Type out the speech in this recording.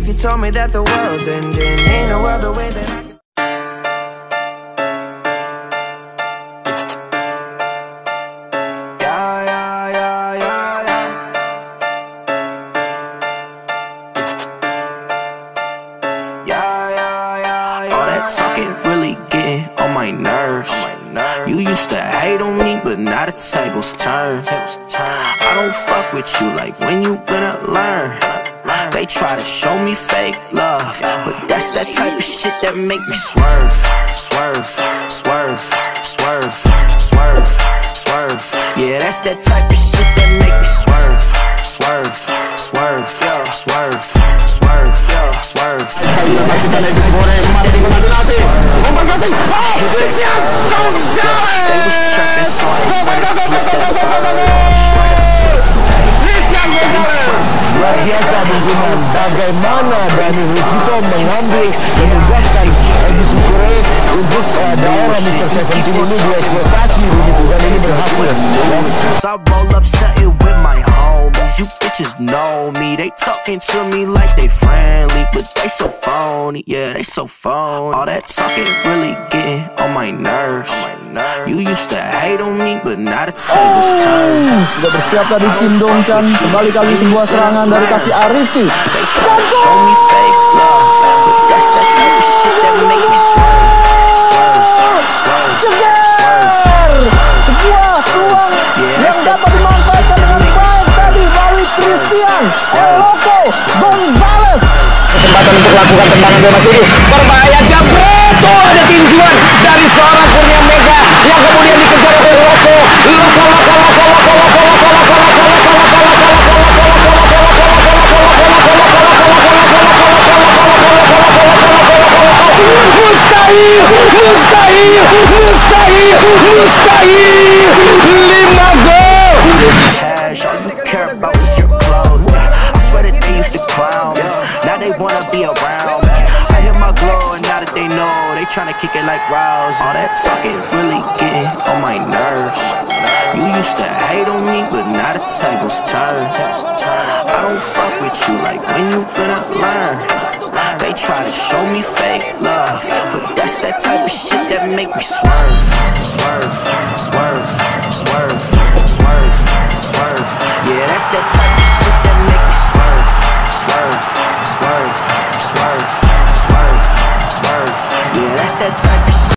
if you told me that the world's ending, ain't no other way that I can. All that talking really getting on my nerves. You used to hate on me, but now the tables turn. I don't fuck with you, like when you gonna learn? They try to show me fake love, but that's that type of shit that make me swerve. Swerve, swerve, swerve, swerve, swerve. Yeah, that's that type of shit that make me swerve. Swerve, swerve, swerve, swerve, swerve. They was trapping, so I went and flipped luar biasa dengan bagaimana Dani Rukito mengambil dan menugaskan Edison Correa untuk daerah Mr. Seventeen ini dieksploitasi begitu, dan ini berhasil. I roll up stunting with my homies, you bitches know me. They talking to me like they friendly, but they so phony, yeah, they so phony. All that talking really getting on my nerves. You used to hate on me, but now the tables turn. Sudah bersiap tadi Kim Dong Chan, kembali kali sebuah serangan dari kaki Arifki. They try to show me fake love, but that's that type of shit that make me swerve. Swerve, swerve, swerve. Sebuah peluang yang dapat dimanfaatkan dengan baik tadi melalui Christian El Loco Gonzalez. Kesempatan untuk lakukan tendangan bebas ini berbahaya, jabret. Tuh ada tinjuan dari seorang Kurnia Mega yang kemudian dikejar oleh Loco. Mustahil 5 gol. Cash, all you care about is your clothes. I swear that they used to clown, now they wanna be around. I hear my glow and now that they know, they tryna kick it like Rouse. All that talking really getting on my nerves. You used to hate on me, but now the tables turn. I don't fuck with you, like when you gonna learn? They try to show me fake love, but that's that type of shit that make me swerve. Swerve.